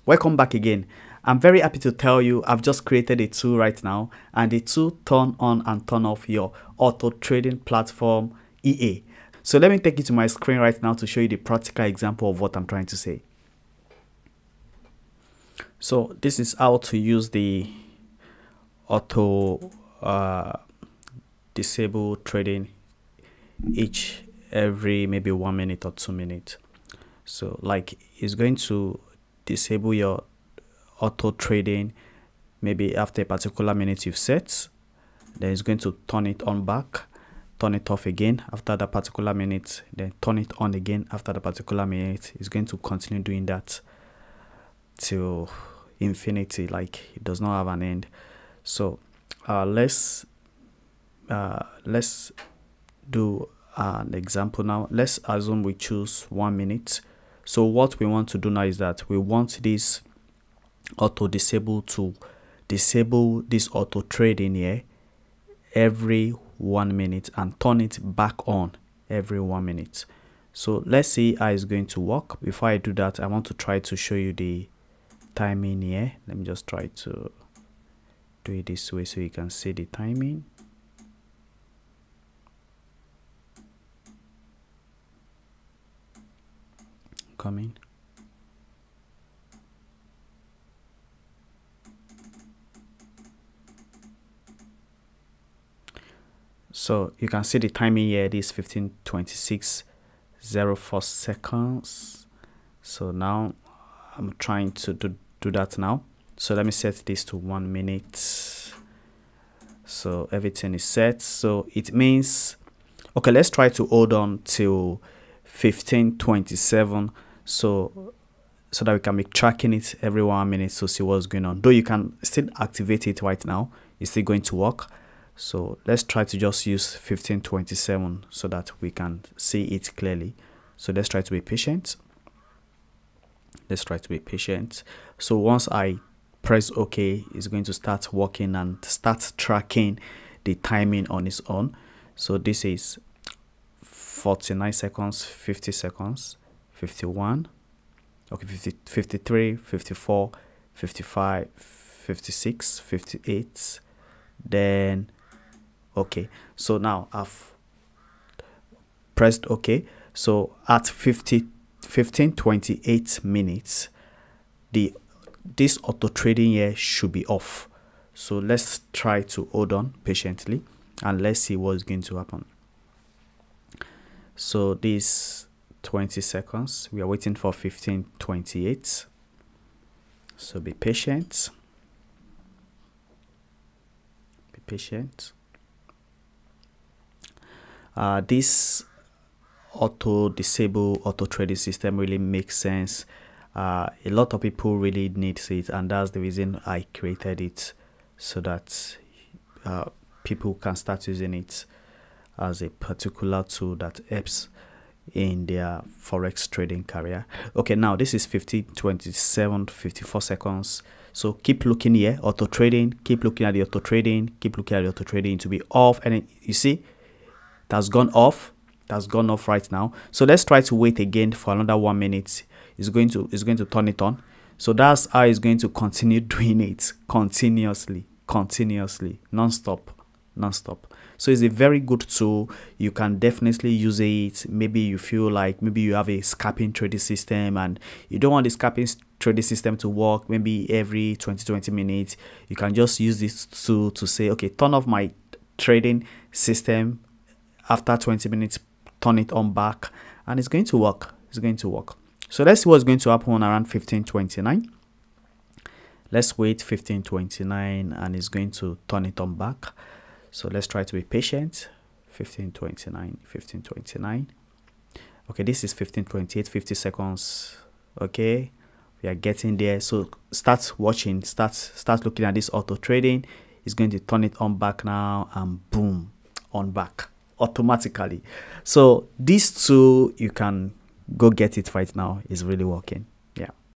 Welcome back again. I'm very happy to tell you I've just created a tool right now, and the tool turn on and turn off your auto trading platform EA. So let me take you to my screen right now to show you the practical example of what I'm trying to say. So this is how to use the auto disable trading every maybe 1 minute or 2 minutes. So like it's going to disable your auto trading maybe after a particular minute you've set, then it's going to turn it on back, turn it off again after that particular minute, then turn it on again after the particular minute. It's going to continue doing that till infinity, like it does not have an end. So let's do an example now. Let's assume we choose 1 minute. So what we want to do now is that we want this auto disable to disable this auto trading here every 1 minute and turn it back on every 1 minute. So let's see how it's going to work. Before I do that, I want to try to show you the timing here. Let me just try to do it this way so you can see the timing. Coming. So you can see the timing here. It is 15:26:04 seconds. So now I'm trying to do that now. So let me set this to 1 minute. So everything is set. So it means, okay, let's try to hold on till 15:27 so that we can be tracking it every 1 minute to see what's going on. Though you can still activate it right now, it's still going to work. So let's try to just use 15:27 so that we can see it clearly. So let's try to be patient. Let's try to be patient. So once I press OK, it's going to start working and start tracking the timing on its own. So this is 49 seconds, 50 seconds, 51, okay, 53, 54, 55, 56, 58, then okay. So now I've pressed OK. So at 15:28 minutes, this auto trading here should be off. So let's try to hold on patiently and let's see what's going to happen. So this 20 seconds, we are waiting for 15:28. So be patient. Be patient. This auto disable auto trading system really makes sense. A lot of people really need it, and that's the reason I created it, so that people can start using it as a particular tool that helps in their forex trading career. Okay, now this is 15:27, 54 seconds. So keep looking here, auto trading, keep looking at the auto trading, keep looking at the auto trading to be off, and then you see that's gone off. That's gone off right now. So let's try to wait again for another 1 minute. It's going to turn it on. So that's how it's going to continue doing it continuously, non-stop. So it's a very good tool. You can definitely use it. Maybe you feel like maybe you have a scalping trading system and you don't want the scalping trading system to work maybe every 20 minutes. You can just use this tool to say, okay, turn off my trading system after 20 minutes, turn it on back, and it's going to work. So let's see what's going to happen around 15:29. Let's wait 15:29 and it's going to turn it on back. So let's try to be patient. 15:29. Okay, this is 15:28, 50 seconds. Okay, we are getting there. So start watching, start looking at this auto trading. It's going to turn it on back now, and boom, on back automatically. So this tool, you can go get it right now. It's really working.